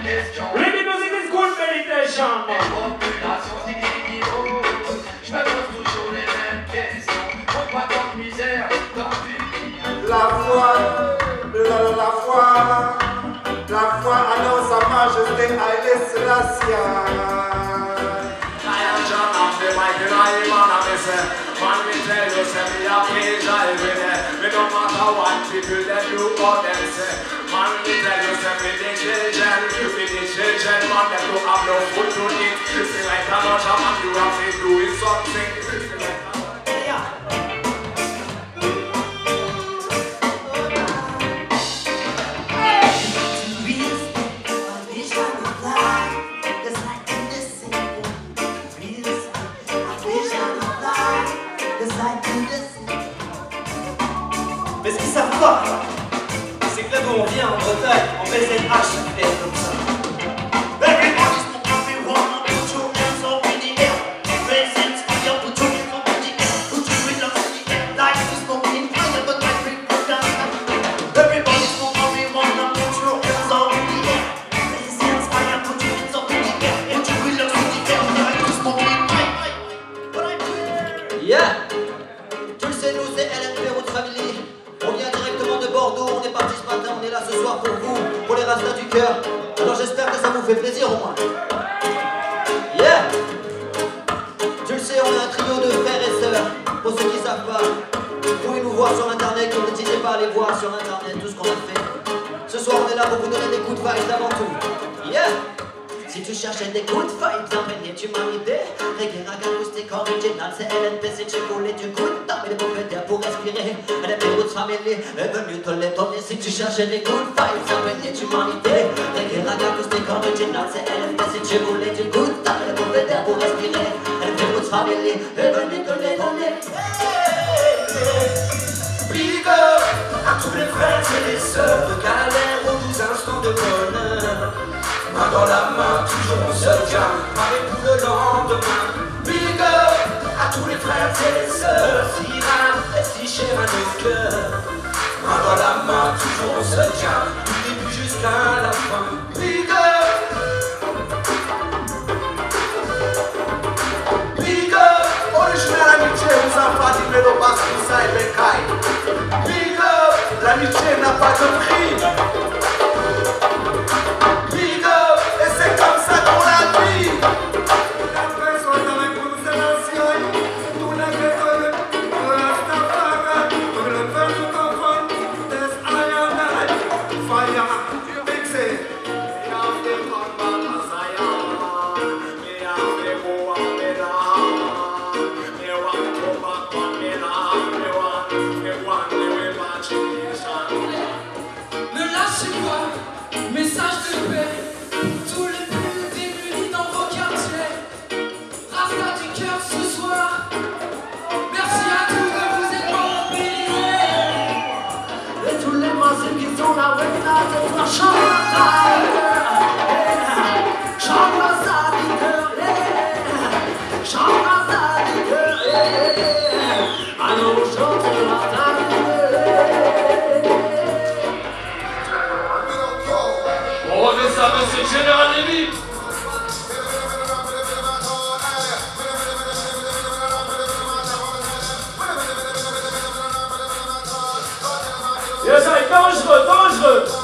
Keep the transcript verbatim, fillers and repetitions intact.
question. Reggae music is good meditation. Les populations s'ignorent. Je me pose toujours les mêmes questions. Pourquoi tant de misère dans une vie? La foi, la, la foi, la foi annonce sa majesté Haïlé Selassie. Man, we tell you, say me a praise every day. Me no matter what people them do or them say. Man, we tell you, say me the children, we the children, man, them don't have no food to eat. You feel like a lot of man, you have to doing something. Mais ce qu'ils savent pas, c'est que là d'où on vient en Bretagne, en B Z H, ça fait comme ça. Everybody's moving, wanna put your hands up in the air. Presents fire, put your hands up in the air. Put your hands up in the air. Like you smoking fire, but my drink goes down. Everybody's moving, wanna put your hands up in the air. Presents fire, put your hands up in the air. Put your hands up in the air. Like you smoking fire, but I drink. Yeah. Tu le sais, nous c'est L N P Route Family. On vient directement de Bordeaux, on est parti ce matin, on est là ce soir pour vous, pour les Rastas du Coeur. Alors j'espère que ça vous fait plaisir au moins. Yeah. Tu le sais, on est un trio de frères et sœurs. Pour ceux qui savent pas, vous pouvez nous voir sur internet, donc n'hésitez pas à aller voir sur internet tout ce qu'on a fait. Ce soir on est là pour vous donner des coups de vibes avant tout. Yeah. Si tu cherchais des coups de vibes, imprégné, tu m'as idée. Reggae, raga, acoustique, original, c'est L N P. Si tu voulais du coup de temps, mais les mauvais d'air pour respirer. L N P Roots Family est venu te les donner. Si tu cherchais des coups de vibes, imprégné, tu m'as idée. Reggae, raga, acoustique, original, c'est L N P. Si tu voulais du coup de temps, mais les mauvais d'air pour respirer. L N P Roots Family est venu te les donner. Big up à tous les frères et les sœurs de galère aux douze instants de bonheur. Main dans la main, toujours on se tient, pareil pour le lendemain. Big up à tous les frères et les sœurs, si rare et si cher à nos cœurs. Main dans la main, toujours on se tient, du début jusqu'à la fin. Big up, big up, Original amitié, vous en faites mais le passe pour ça et les cailles. Big up, l'amitié n'a pas de prix. Ne lâchez pas, message de paix pour tous les plus démunis dans vos quartiers. Rastas du Coeur ce soir, merci à tous de vous être mobilisés. Et tous les monstres qui sont là, ouais, là, ce soir, chante. Chante Rastas du Coeur, chante Rastas du Coeur. Allons, chante Rastas du Coeur. ça, monsieur le général Lévy. Yes, ça est dangereux, dangereux.